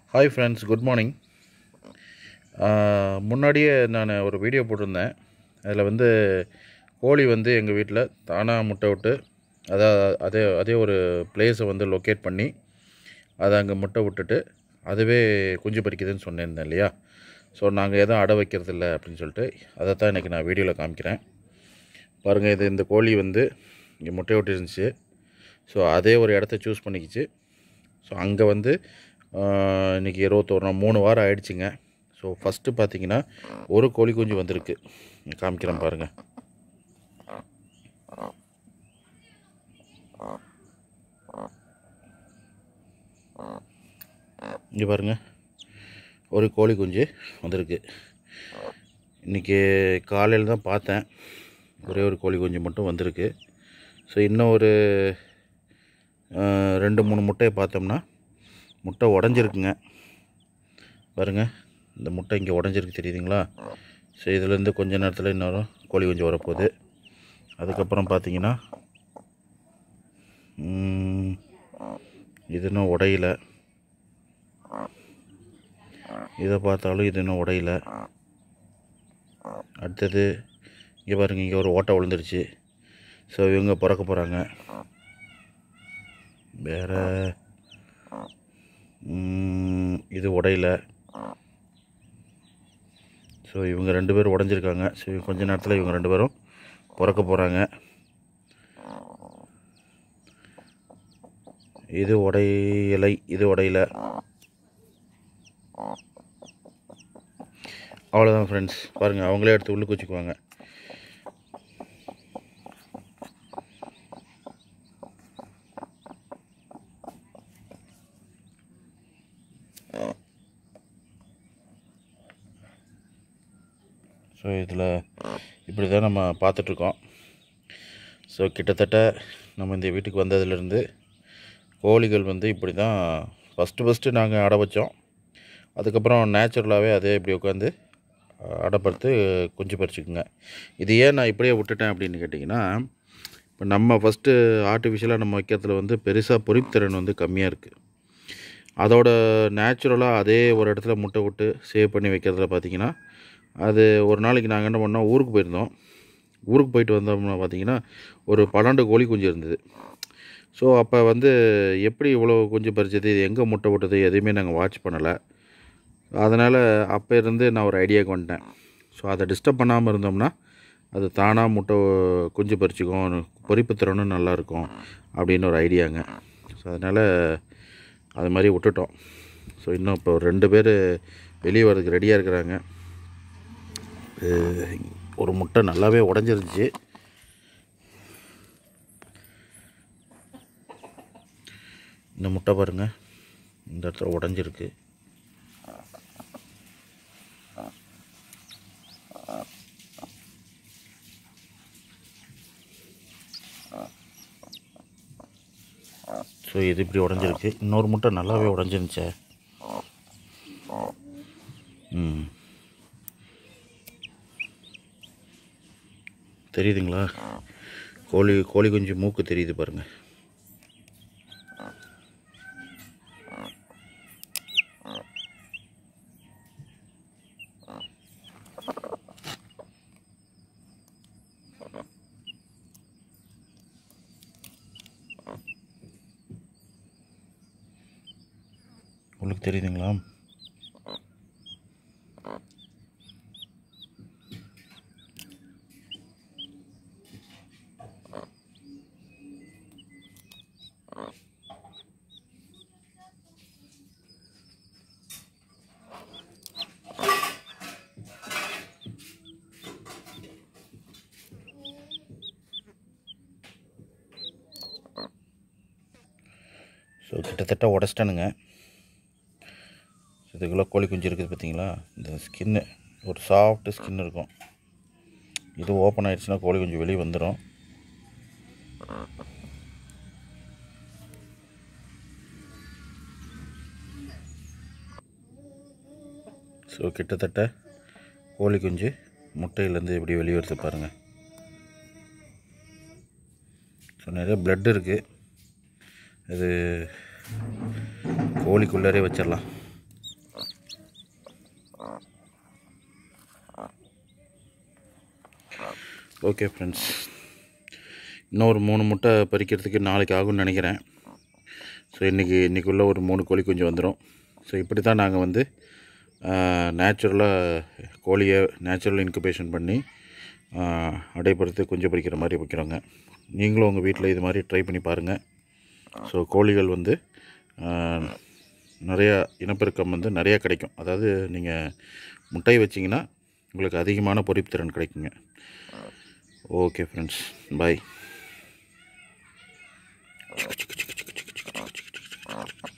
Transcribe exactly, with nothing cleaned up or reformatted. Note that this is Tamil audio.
Hi friends, good morning. முன்னாடியே நான் ஒரு வீடியோ போட்டிருந்தேன். அதில் வந்து கோழி வந்து எங்கள் வீட்டில் தானாக முட்டை விட்டு அதை அதே அதே ஒரு பிளேஸை வந்து லொக்கேட் பண்ணி அதை அங்கே முட்டை விட்டுட்டு அதுவே குஞ்சு பறிக்குதுன்னு சொன்னிருந்தேன் இல்லையா? ஸோ நாங்கள் எதுவும் அடை வைக்கிறதில்ல அப்படின்னு சொல்லிட்டு அதை தான் இன்றைக்கி நான் வீடியோவில் காமிக்கிறேன். பாருங்கள், இது இந்த கோழி வந்து இங்கே முட்டை விட்டு இருந்துச்சு. ஸோ அதே ஒரு இடத்த சூஸ் பண்ணிக்கிச்சு. ஸோ அங்கே வந்து இன்றைக்கி இருபத்தொரு நாள் மூணு வாரம் ஆகிடுச்சிங்க. ஸோ ஃபஸ்ட்டு பார்த்திங்கன்னா ஒரு கோழி குஞ்சு வந்திருக்கு. காமிக்கிறேன் பாருங்கள். இங்கே பாருங்கள், ஒரு கோழி குஞ்சு வந்திருக்கு. இன்றைக்கி காலையில் தான் பார்த்தேன், ஒரே ஒரு கோழி குஞ்சு மட்டும் வந்திருக்கு. ஸோ இன்னும் ஒரு ரெண்டு மூணு முட்டையை பார்த்தோம்னா முட்டை உடஞ்சிருக்குங்க. பாருங்கள், இந்த முட்டை இங்கே உடஞ்சிருக்கு, தெரியுதுங்களா? ஸோ இதுலேருந்து கொஞ்ச நேரத்தில் இன்னொரு கோழி குஞ்சு வரப்போகுது. அதுக்கப்புறம் பார்த்தீங்கன்னா இது இன்னும் உடையில, இதை பார்த்தாலும் இது இன்னும் உடையில. அடுத்தது இங்கே பாருங்கள், இங்கே ஒரு ஓட்டை விழுந்துருச்சு. ஸோ இவங்க பிறக்க போகிறாங்க. வேறு இது உடையில. ஸோ இவங்க ரெண்டு பேரும் உடஞ்சிருக்காங்க. ஸோ கொஞ்ச நேரத்தில் இவங்க ரெண்டு பேரும் பிறக்க போகிறாங்க. இது உடையலை, இது உடையில. அவ்வளோதான் ஃப்ரெண்ட்ஸ். பாருங்கள், அவங்களே எடுத்து உள்ளுக்கு வச்சுக்குவாங்க. ஸோ இதில் இப்படி தான் நம்ம பார்த்துட்ருக்கோம். ஸோ கிட்டத்தட்ட நம்ம இந்த வீட்டுக்கு வந்ததுலேருந்து கோழிகள் வந்து இப்படி தான் ஃபஸ்ட்டு ஃபஸ்ட்டு நாங்கள் அடை வச்சோம். அதுக்கப்புறம் நேச்சுரலாகவே அதே இப்படி உட்காந்து அடைப்படுத்து குஞ்சு பறிச்சுக்குங்க. இது ஏன் நான் இப்படியே விட்டுட்டேன் அப்படின்னு கேட்டிங்கன்னா, இப்போ நம்ம ஃபஸ்ட்டு ஆர்டிஃபிஷியலாக நம்ம வைக்கிறதுல வந்து பெருசாக பொறிப்புத்திறன் வந்து கம்மியாக இருக்குது. அதோட நேச்சுரலாக அதே ஒரு இடத்துல முட்டை விட்டு சேவ் பண்ணி வைக்கிறதுல பார்த்திங்கன்னா, அது ஒரு நாளைக்கு நாங்கள் என்ன பண்ணோம், ஊருக்கு போயிருந்தோம். ஊருக்கு போயிட்டு வந்தோம்னா பார்த்திங்கன்னா ஒரு பன்னெண்டு கோழி குஞ்சு இருந்தது. ஸோ அப்போ வந்து எப்படி இவ்வளோ குஞ்சு பறிச்சது, இது எங்கே முட்டை விட்டது, எதையுமே நாங்கள் வாட்ச் பண்ணலை. அதனால் அப்போ இருந்து நான் ஒரு ஐடியாவுக்கு வந்துட்டேன். ஸோ அதை டிஸ்டர்ப் பண்ணாமல் இருந்தோம்னா அது தானாக முட்டை குஞ்சு பறிச்சிக்கும், பொறிப்புத்திறனும் நல்லாயிருக்கும் அப்படின்னு ஒரு ஐடியாங்க. ஸோ அதனால் அது மாதிரி விட்டுட்டோம். ஸோ இன்னும் இப்போ ரெண்டு பேர் வெளியே வரதுக்கு ரெடியாக இருக்கிறாங்க. ஒரு முட்டை நல்லாவே உடஞ்சிருந்துச்சு. இந்த முட்டை பாருங்கள், இந்த இடத்துல உடஞ்சிருக்கு. ஸோ இது இப்படி உடஞ்சிருக்கு. இன்னொரு முட்டை நல்லாவே உடஞ்சிருந்துச்சே. ம் தெரியுதுங்களா? கோழி கோழி குஞ்சு மூக்கு தெரியுது பாருங்கள். உங்களுக்கு தெரியுதுங்களா? ஸோ கிட்டத்தட்ட உடச்சிட்டானுங்க. இதுக்குள்ளே கோழி குஞ்சு இருக்குது பார்த்தீங்களா? இந்த ஸ்கின்னு ஒரு சாஃப்ட்டு ஸ்கின் இருக்கும். இது ஓப்பன் ஆகிடுச்சுன்னா கோழி குஞ்சு வெளியே வந்துடும். ஸோ கிட்டத்தட்ட கோழி குஞ்சு முட்டையிலேருந்து எப்படி வெளியே வருது பாருங்கள். ஸோ நிறைய பிளட் இருக்குது. இது கோழிக்குள்ளாரே வச்சிடலாம். ஓகே ஃப்ரெண்ட்ஸ், இன்னொரு மூணு முட்டை பறிக்கிறதுக்கு நாளைக்கு ஆகும்னு நினைக்கிறேன். ஸோ இன்றைக்கி இன்றைக்குள்ளே ஒரு மூணு கோழி குஞ்சு வந்துடும். ஸோ இப்படி தான் நாங்கள் வந்து நேச்சுரலாக கோழியை நேச்சுரல் இன்குபேஷன் பண்ணி அடைப்படுத்து குஞ்சு பறிக்கிற மாதிரி வைக்கிறோங்க. நீங்களும் உங்கள் வீட்டில் இது மாதிரி ட்ரை பண்ணி பாருங்கள். ஸோ கோழிகள் வந்து நிறையா இனப்பெருக்கம் வந்து நிறையா கிடைக்கும். அதாவது நீங்கள் முட்டையை வச்சிங்கன்னா உங்களுக்கு அதிகமான பொரிப்பு திறன் கிடைக்குங்க. ஓகே ஃப்ரெண்ட்ஸ், பாய்.